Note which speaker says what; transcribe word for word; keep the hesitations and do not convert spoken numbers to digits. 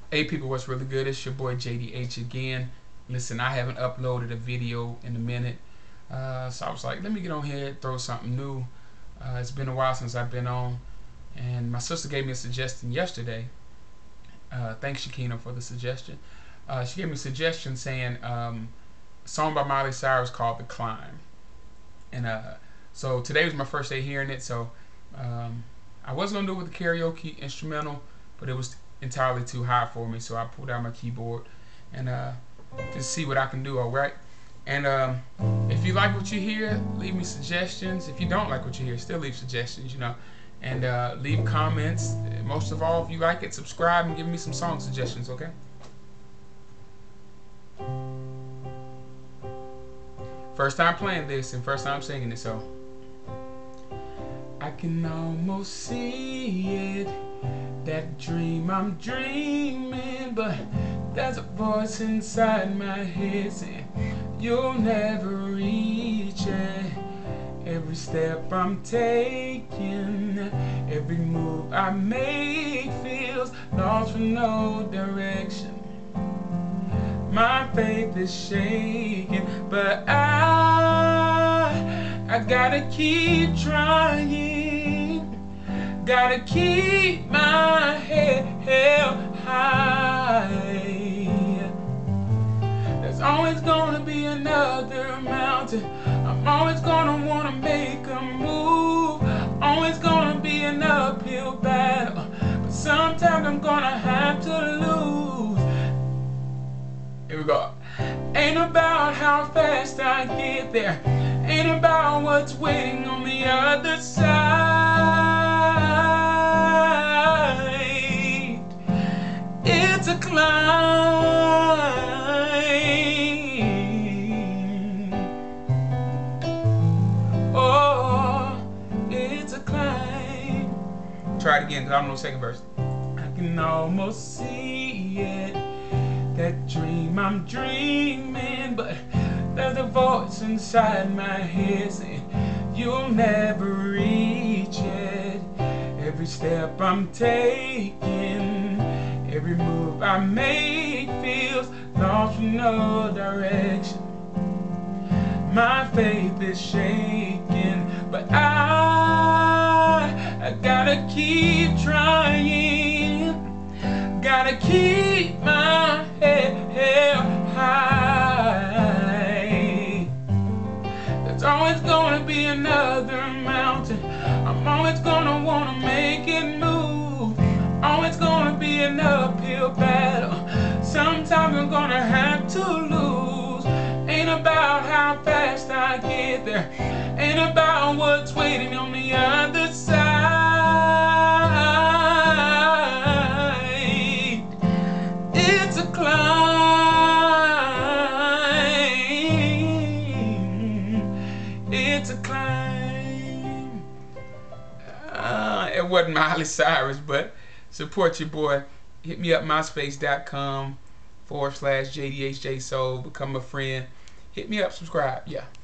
Speaker 1: Hey people, what's really good? It's your boy J D H again. Listen, I haven't uploaded a video in a minute, uh, so I was like, let me get on here, throw something new. Uh, it's been a while since I've been on, and my sister gave me a suggestion yesterday. Uh, thanks, Shakina, for the suggestion. Uh, she gave me a suggestion saying um, a song by Miley Cyrus called "The Climb," and uh, so today was my first day hearing it. So um, I was gonna do it with the karaoke instrumental, but it was entirely too high for me, so I pulled out my keyboard and uh, just see what I can do. All right, and um, if you like what you hear, leave me suggestions. If you don't like what you hear, still leave suggestions, you know, and uh, leave comments. Most of all, if you like it, subscribe and give me some song suggestions. Okay. First time playing this and first time singing it, so I can almost see it, that dream I'm dreaming, but there's a voice inside my head saying you'll never reach it. Every step I'm taking, every move I make feels lost with no direction. My faith is shaking, but I, I gotta keep trying. Gotta keep my head held high. There's always gonna be another mountain. I'm always gonna wanna make a move. Always gonna be an uphill battle, but sometimes I'm gonna have to lose. Here we go. Ain't about how fast I get there. Ain't about what's waiting on the other side. It's a climb. Oh, it's a climb. Try it again, because I don't know the second verse. I can almost see it, that dream I'm dreaming, but there's a voice inside my head saying you'll never reach it. Every step I'm taking, every move I make feels lost with no direction. My faith is shaking, but I, I gotta keep trying. Gotta keep my head held high. There's always gonna be another mountain. I'm always gonna wanna make it move. Always gonna be an uphill battle. Sometimes I'm gonna have to lose. Ain't about how fast I get there. Ain't about what's waiting on the other side. It's a climb. It's a climb. Uh, it wasn't Miley Cyrus, but support your boy. Hit me up, myspace.com forward slash JDHJ Soul. Become a friend. Hit me up, subscribe. Yeah.